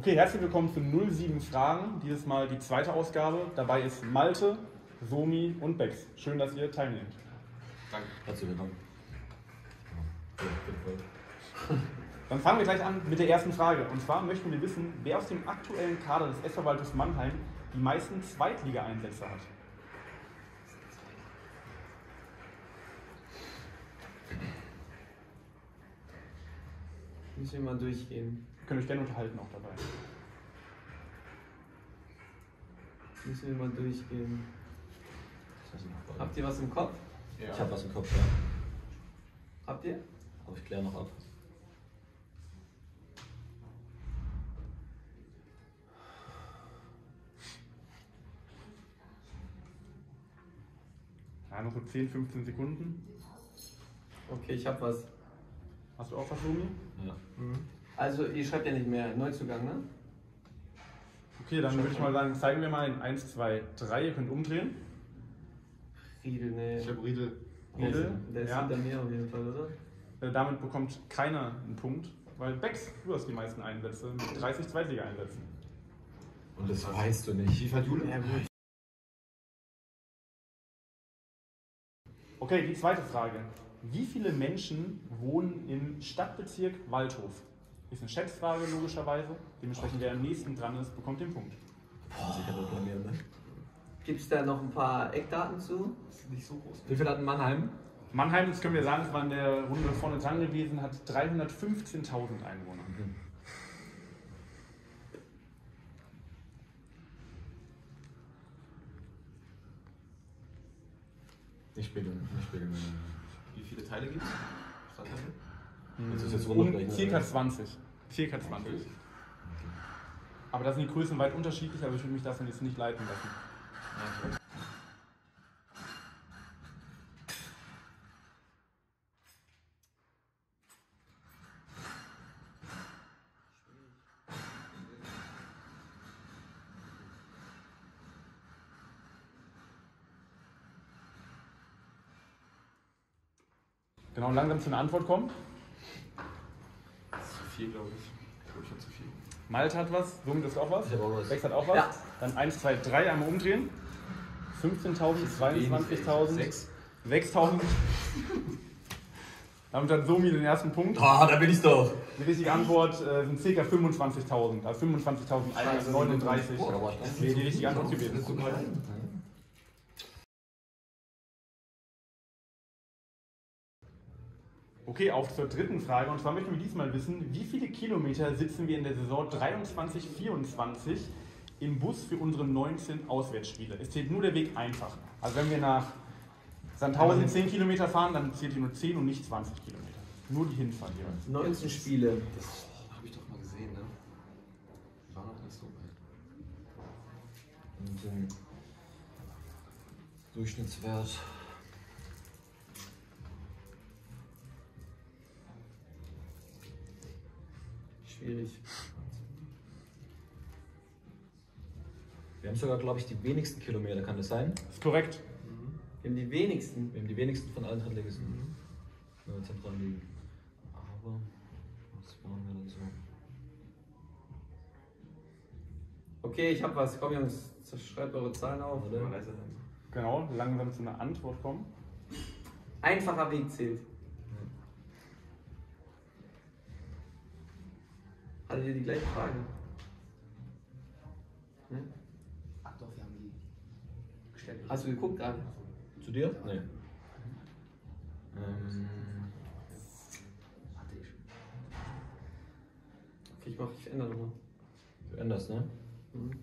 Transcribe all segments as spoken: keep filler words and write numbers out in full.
Okay, herzlich willkommen zu null sieben Fragen. Dieses Mal die zweite Ausgabe. Dabei ist Malte, Somi und Bex. Schön, dass ihr teilnehmt. Danke. Herzlich willkommen. Dann fangen wir gleich an mit der ersten Frage. Und zwar möchten wir wissen, wer aus dem aktuellen Kader des S V Waldhof Mannheim die meisten Zweitliga-Einsätze hat. Müssen wir mal durchgehen. Ihr könnt euch gerne unterhalten auch dabei. Müssen wir mal durchgehen. Habt ihr was im Kopf? Ja. Ich habe was im Kopf, ja. Habt ihr? Aber ich kläre noch ab. Ja, noch so zehn, fünfzehn Sekunden. Okay, ich hab was. Hast du auch was, Somi? Ja. Mhm. Also, ihr schreibt ja nicht mehr Neuzugang, ne? Okay, dann würde ich mal sagen, zeigen wir mal in eins, zwei, drei. Ihr könnt umdrehen. Riedel, ne. Ich habe Riedel. Riedel, Der ist ja. hinter mir auf jeden Fall, oder? Äh, damit bekommt keiner einen Punkt, weil Bex, du hast die meisten Einsätze mit dreißig Zweitliga-Einsätzen. Und das weißt du nicht. Wie hat Jule? Ja, gut. Okay, die zweite Frage. Wie viele Menschen wohnen im Stadtbezirk Waldhof? Ist eine Schätzfrage logischerweise. Dementsprechend, wer am nächsten dran ist, bekommt den Punkt. Boah, sicher wird bei mir, ne? Gibt's da noch ein paar Eckdaten zu? Das ist nicht so groß. Wie viel hat Mannheim? Mannheim, das können wir sagen, es war in der Runde vorne dran gewesen, hat dreihundertfünfzehntausend Einwohner. Mhm. Ich spiele, ich spiele. Wie viele Teile gibt es? Das ist jetzt Um circa zwanzig. Circa zwanzig. Okay. Aber da sind die Größen weit unterschiedlich, aber ich würde mich davon jetzt nicht leiten lassen. Okay. Genau, langsam zu einer Antwort kommen. Das ist zu viel, glaube ich. Ich glaube, ich habe zu viel. Malte hat was, Somi hat auch was. Ich habe auch was. Bex hat auch was. Ja. Dann eins, zwei, drei, einmal umdrehen. fünfzehntausend, zweiundzwanzigtausend, Sechs. sechstausend. Damit hat Somi den ersten Punkt. Ah, da bin ich doch. Die richtige Antwort äh, sind ca. fünfundzwanzigtausend, also fünfundzwanzigtausendeinhundertneununddreißig. Boah, da war ich gar Das wäre die richtige Antwort gewesen. Das ist so geil. Okay, auch zur dritten Frage. Und zwar möchten wir diesmal wissen, wie viele Kilometer sitzen wir in der Saison dreiundzwanzig vierundzwanzig im Bus für unsere neunzehn Auswärtsspiele? Es zählt nur der Weg einfach. Also wenn wir nach Sandhausen zehn Kilometer fahren, dann zählt hier nur zehn und nicht zwanzig Kilometer. Nur die Hinfahrt jeweils. neunzehn Spiele. Das habe ich doch mal gesehen, ne? War noch nicht so weit. Und den Durchschnittswert. Schwierig. Wir haben sogar, glaube ich, die wenigsten Kilometer, kann das sein? Das ist korrekt. Wir haben die wenigsten. Wir haben die wenigsten von allen Drittligisten, mhm. wenn wir zentral liegen. Aber was waren wir denn so? Okay, ich hab was. Komm Jungs, schreibt eure Zahlen auf. Oder? Genau, langsam zu einer Antwort kommen. Einfacher Weg zählt. Hattet ihr die gleiche Frage? Ne? Ach doch, wir haben die gestellt. Hast du geguckt gerade? Zu dir? Nee. Ähm, Hatte ich. Okay, ich mach, ich ändere nochmal. du änderst, ne? Mhm.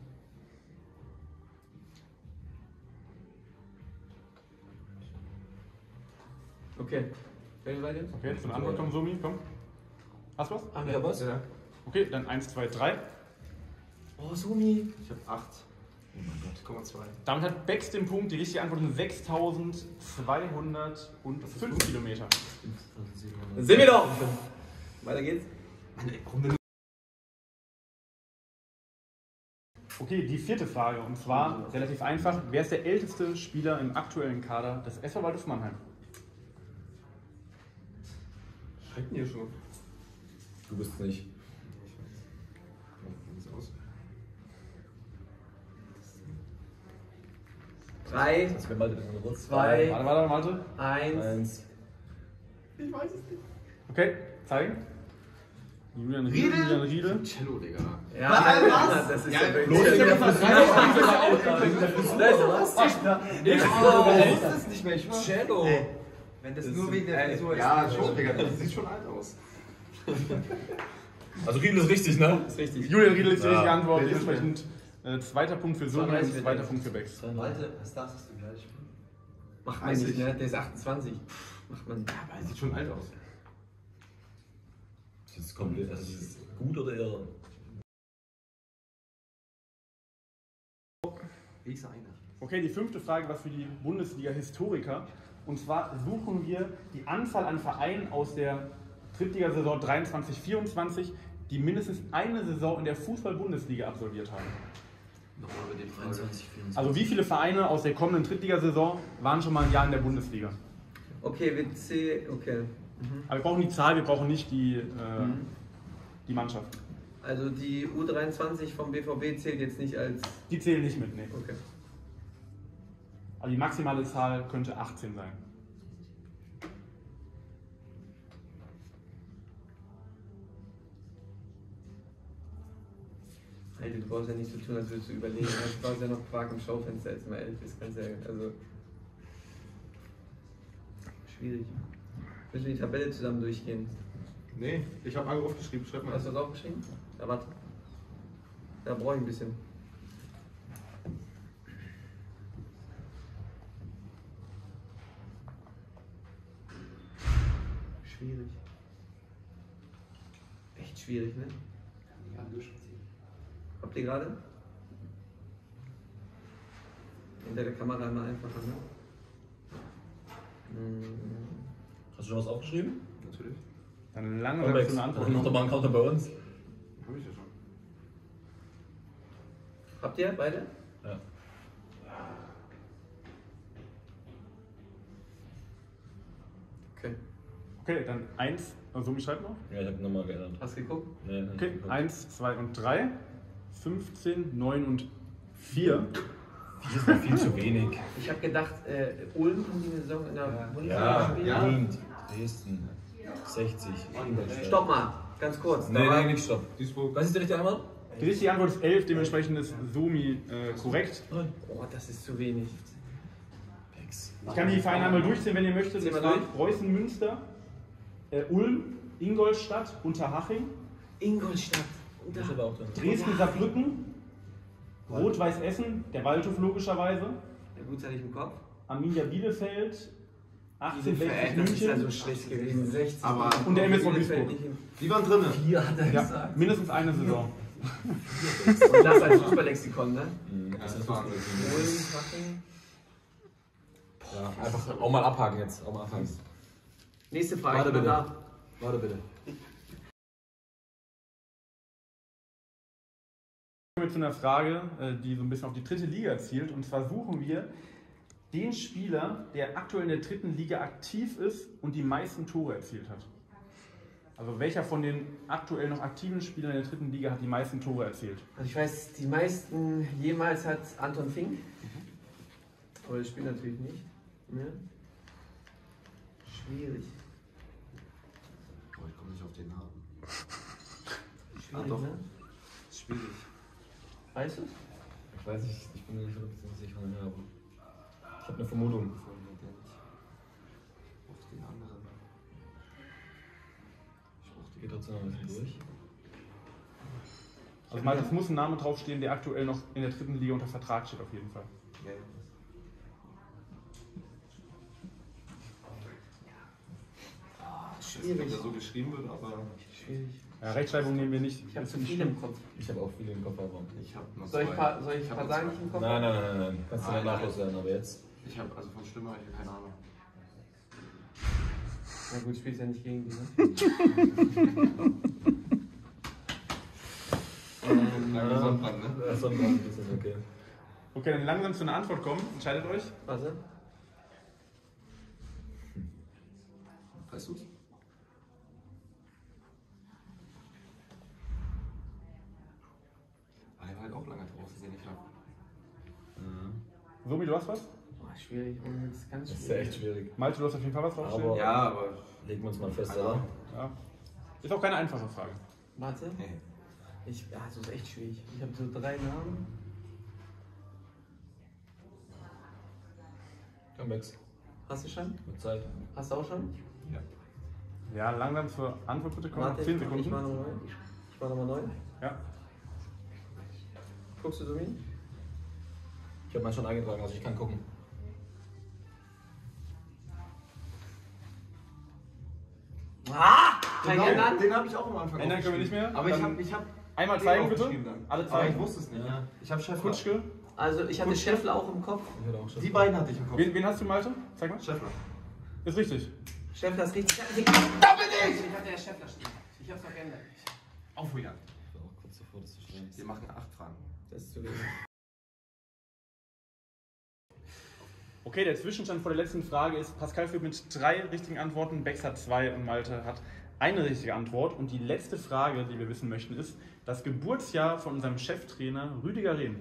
Okay. Wer seid ihr? Okay, zu einer Antwort kommen, Somi, komm. Hast du was? Ah, Ja, was? Ja. Okay, dann eins, zwei, drei. Oh, Sumi. Ich habe acht. Oh mein Gott. Komma zwei. Damit hat Bex den Punkt. Die richtige Antwort sind sechstausendzweihundertfünf Kilometer. Dann sind wir doch! Weiter geht's. Mann, ey, warum denn? Okay, die vierte Frage. Und zwar relativ einfach. Wer ist der älteste Spieler im aktuellen Kader des S V Waldhof Mannheim? Schreckt ihr schon? Du bist nicht. drei, Das wäre mal ein Rutz. zwei, Warte, warte, warte. eins. Eins. Ich weiß es nicht. Okay, zeigen. Julian Riedel. Riedel? Julian Riedel. Cello, Digga. Ja, Was? das ist Ja, ja wirklich. los, Digga, für drei Was? Ich wusste es nicht mehr, ich war. Cello. Wenn das nur wegen der Frisur ist. Ja, schon, Digga, das sieht schon alt aus. Also Riedel ist richtig, ne? Das ist richtig. Julian Riedel ist die Ja. richtige Antwort. Bitte. Dementsprechend äh, zweiter Punkt für Somi und zweiter Punkt für Bex. Malte, was darfst du gleich? Macht man nicht, ne? Der ist achtundzwanzig. Macht man nicht. Aber er sieht schon alt aus. Das ist komplett, also das ist gut oder eher. Wie ist er eigentlich? Okay, die fünfte Frage war für die Bundesliga-Historiker. Und zwar suchen wir die Anzahl an Vereinen aus der Drittligasaison dreiundzwanzig vierundzwanzig, die mindestens eine Saison in der Fußball-Bundesliga absolviert haben. Nochmal über die Frage. dreiundzwanzig, vierundzwanzig. Also wie viele Vereine aus der kommenden Drittligasaison waren schon mal ein Jahr in der Bundesliga? Okay, wir zählen. Okay. Mhm. Aber wir brauchen die Zahl, wir brauchen nicht die, äh, Mhm. die Mannschaft. Also die U dreiundzwanzig vom B V B zählt jetzt nicht als. Die zählen nicht mit, nee. Okay. Also die maximale Zahl könnte achtzehn sein. Alter, du brauchst ja nicht so tun, als würdest du überlegen. Du brauchst ja noch Quark im Schaufenster, als du mal elf bist. Kannst ja, also. Schwierig. Müssen wir die Tabelle zusammen durchgehen? Nee, ich habe alle aufgeschrieben, schreib mal. Hast du das aufgeschrieben? Ja, warte. Da brauche ich ein bisschen. Schwierig. Echt schwierig, ne? Ja, durchziehen. Habt ihr gerade? Hinter der Kamera immer einfacher, ne? Hm. Hast du schon was aufgeschrieben? Natürlich. Dann lange Alex, so eine Antwort. dann mach doch mal einen Counter bei uns. Hab ich ja schon. Habt ihr beide? Ja. Okay. Okay, dann eins, also Somi schreibt noch. Ja, ich hab nochmal geändert. Hast du geguckt? Nee, nee, Okay, nee. eins, zwei und drei. fünfzehn, neun und vier. Das ist mir viel zu wenig. Ich habe gedacht, äh, Ulm haben die eine Saison in der Bundesliga Ja, gespielt. ja. Ulm, Dresden, sechzig, Ingolstadt. Stopp mal, ganz kurz. Nee, nee, nicht stopp. Duisburg. Was ist die richtige Antwort? Die richtige Antwort ist elf, dementsprechend ist Somi äh, korrekt. Nein. Oh, das ist zu wenig. Ich kann die Vereine einmal durchziehen, wenn ihr möchtet. Zieh mal Das waren durch. Preußen Münster, äh, Ulm, Ingolstadt, Unterhaching, Ingolstadt. Das ist aber auch drin. Dresden, Saarbrücken, Rot-Weiß Essen, der Waldhof logischerweise, Ja, gut, hatte ich im Kopf. Arminia Bielefeld, achtzehnhundertsechzig Das ist ja München so schlecht gewesen. sechzig. Aber- und der M S V Bielefeld Duisburg. nicht Die waren drinnen. Hier hat er Ja, mindestens eine Saison. in- Und das als Fußballlexikon, ne? Mhm, Ja, das das ist war Wahnsinn. Ulm, Haching. Ja, einfach auch mal abhaken jetzt. Auch mal abhaken. Nächste Frage. Warte bitte. danach. Warte bitte. Kommen wir zu einer Frage, äh, die so ein bisschen auf die dritte Liga zielt. Und zwar suchen wir den Spieler, der aktuell in der dritten Liga aktiv ist und die meisten Tore erzielt hat. Also welcher von den aktuell noch aktiven Spielern in der dritten Liga hat die meisten Tore erzielt? Also ich weiß, die meisten jemals hat Anton Fink. Aber das spielt natürlich nicht. Ne? Schwierig. Oh, ich komme nicht auf den Namen. Schwierig, Ah, doch. ne? Ist schwierig. Weißt du es? Ich weiß nicht, ich bin nicht hundertprozentig sicher, aber ich habe eine Vermutung. Auf den anderen. Ich brauch Geht trotzdem noch ein bisschen durch. Also mal, es muss ein Name draufstehen, der aktuell noch in der dritten Liga unter Vertrag steht auf jeden Fall. Ja, ja. Ich weiß nicht, ob der so geschrieben wird, aber Schwierig. Ja, Rechtschreibung nehmen wir nicht. Ich habe Ist zu nicht viele im Kopf. Ich habe auch viele im Kopf, aber. ich habe noch Soll ich zwei. ein paar, soll ich Ich ein hab paar noch sagen, zwei. die ich im Kopf Nein, nein, nein, nein, nein. Kannst du Nein, danach nein. loswerden, aber jetzt. Ich habe also von Stimme hier keine Ahnung. Na gut, spielst ja nicht gegen die, ne? Ähm, Lange Sonnenbrand, ne? Ja, Sonnenbrand ein bisschen, okay. Okay, dann langsam zu einer Antwort kommen. Entscheidet euch. Warte. Weißt du's? Ah, der war halt auch lange draußen, den ich hab. Sobi, du hast was? schwierig. Das ist ganz Das ist schwierig. ja echt schwierig. Malte, du hast auf jeden Fall was draufstehen. Aber Ja, aber. legen wir uns mal fest, oder? Ja. Ist auch keine einfache Frage. Warte. Nee. Ich, ja, das ist echt schwierig. Ich habe so drei Namen. Komm, Max. Hast du schon? Mit Zeit. Hast du auch schon? Ja, langsam zur Antwort bitte kommen. Warte, zehn ich mach Sekunden. nochmal neu. Ich mach nochmal neu. Ja. Guckst du, Domin? Ich habe mal schon eingetragen, also ich kann gucken. Ah! Kein Genau, genannt? den habe ich auch am Anfang Ändern können wir nicht mehr. Aber ich Dann habe ich hab einmal den zeigen bitte. aufgeschrieben dann. Alle Aber zeigen. ich wusste es nicht. Ja. Ich habe Schäffler. Kutschke. Also, ich hatte Scheffler auch im Kopf. Ich hatte auch schon. Die beiden hatte ich im Kopf. Wen, wen hast du, Malte? Zeig mal. Schäffler. Ist richtig. Scheffler ist richtig. Da bin ich! Ich hatte ja Scheffler stehen. Ich hab's noch geändert. Aufhojagd. Ich war auch kurz davor, das zu schreiben. Wir machen acht Fragen. Das ist zu wenig. Okay, der Zwischenstand vor der letzten Frage ist, Pascal führt mit drei richtigen Antworten, Bex hat zwei und Malte hat eine richtige Antwort. Und die letzte Frage, die wir wissen möchten, ist das Geburtsjahr von unserem Cheftrainer Rüdiger Rehm.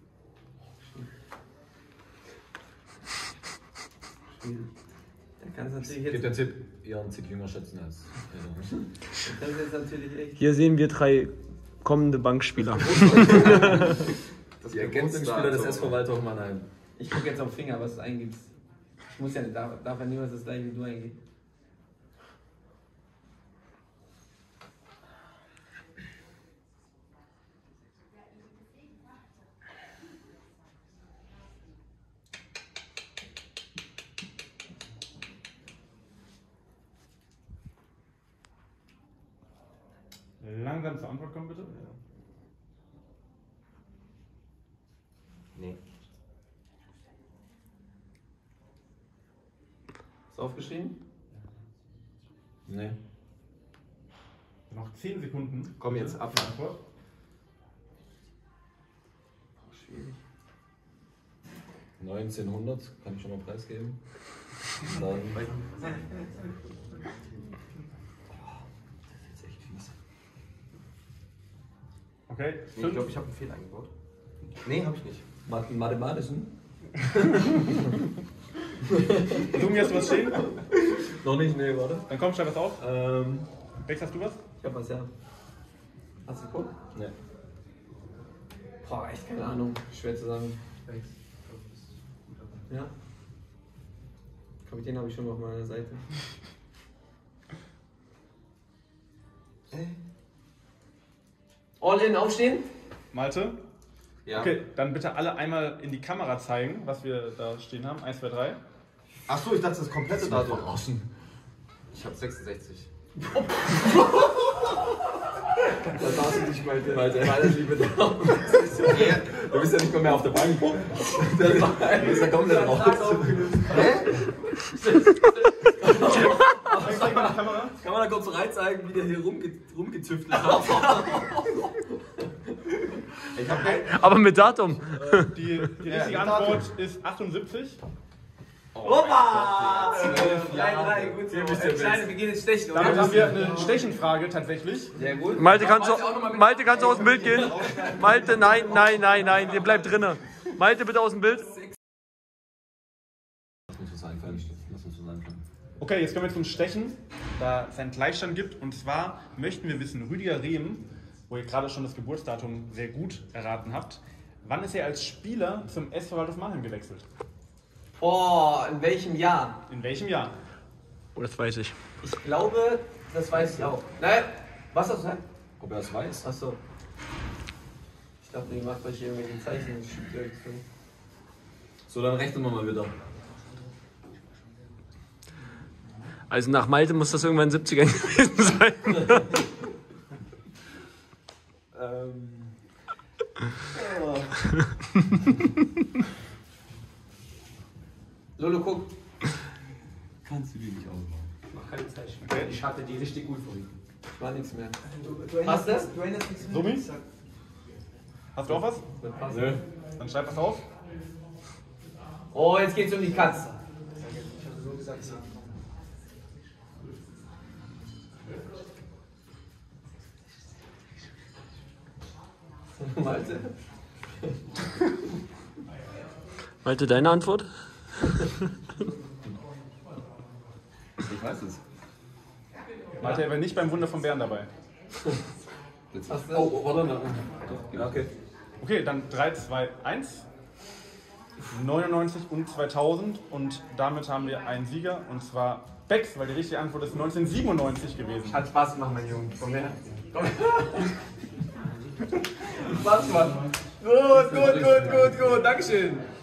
Da kannst du natürlich Gebt jetzt, den Tipp, eher einen Tick jünger schätzen als. da kannst du jetzt natürlich echt. Hier sehen wir drei kommende Bankspieler. Das Die Ergänzungsspieler des S V Waldhof Mannheim. Ich gucke jetzt auf den Finger, was du eingibst. Ich muss ja nicht, darf, darf ja niemals das gleiche wie du eingibst. Langsam zur Antwort kommen, bitte. Nee. Ist aufgeschrieben? Nee. Noch zehn Sekunden. Komm jetzt ab. Antwort. Oh, schwierig. neunzehnhundert, kann ich schon mal preisgeben. Dann. Das ist echt fies. Okay, Nee, ich fünf. glaube, ich habe einen Fehler eingebaut. Nee, habe ich nicht. Mat- Mathematischen? Domi, hast du was stehen? Noch nicht, nee, warte. Dann komm, schreib was auf. Ähm. Bex, hast du was? Ich hab was, ja. Hast du geguckt? Nee. Boah, echt keine Ahnung. Schwer zu sagen. Ja? Kapitän habe ich schon mal auf meiner Seite. All in, aufstehen? Malte? Ja. Okay, dann bitte alle einmal in die Kamera zeigen, was wir da stehen haben. eins, zwei, drei. Achso, ich dachte das komplette Datum. Verarschen. Ich habe sechsundsechzig. Da darfst du nicht, Malte. Malte, meine liebe Damen. Du bist ja nicht mal mehr auf der Bank. Du bist ja komplett raus. Zeig mal die Kamera. Kann man da kurz rein zeigen, wie der hier rumge rumgetüftelt hat? Ich habe ein. Aber mit Datum. Die, die richtige Ja, Antwort ist achtundsiebzig. Opa! zwölf drei, Jahre. drei, gut so. Ihr wisst ja, Kleine, wir gehen ins Stechen. oder? Damit haben wir eine Stechenfrage tatsächlich. Sehr gut. Malte, kannst du, Malte, kannst du aus dem Bild gehen? Malte, nein, nein, nein, nein, der bleibt drinnen. Malte, bitte aus dem Bild. Lass uns was einfallen. Lass uns was einfallen. Okay, jetzt kommen wir zum Stechen, da es einen Gleichstand gibt. Und zwar möchten wir wissen, Rüdiger Rehm, wo ihr gerade schon das Geburtsdatum sehr gut erraten habt, wann ist er als Spieler zum S V Waldhof Mannheim gewechselt? Boah, in welchem Jahr? In welchem Jahr? Oh, das weiß ich. Ich glaube, das weiß ich auch. Nein, was hast du gesagt? Ob er es weiß? Achso. Ich dachte, ihr macht euch hier irgendwelche Zeichen. Das schiebt euch zu. So, dann rechnen wir mal wieder. Also nach Malte muss das irgendwann in den siebzigern gewesen sein. Ähm. Lolo, guck. Kannst du die nicht ausmachen? Mach keine Zeichen. Okay. Ich hatte die richtig gut vorhin. War nichts mehr. Du, du Passt das? Du erinnerst mich Sumi? Hast du auch was? Das passt. Nö. Dann schreib was auf. Oh, jetzt geht's um die Katze. Ich hatte so gesagt, Malte? Malte, deine Antwort? Ich weiß es. Malte, er war nicht beim Wunder vom Bären dabei. Oh, warte noch. Ja, okay. Okay, dann drei, zwei, eins. neunundneunzig und zweitausend und damit haben wir einen Sieger und zwar Bex, weil die richtige Antwort ist neunzehnhundertsiebenundneunzig gewesen. Hat Spaß gemacht, mein Junge. Komm her. Komm her. Spaß gemacht. Gut, gut, gut, gut, gut. Dankeschön.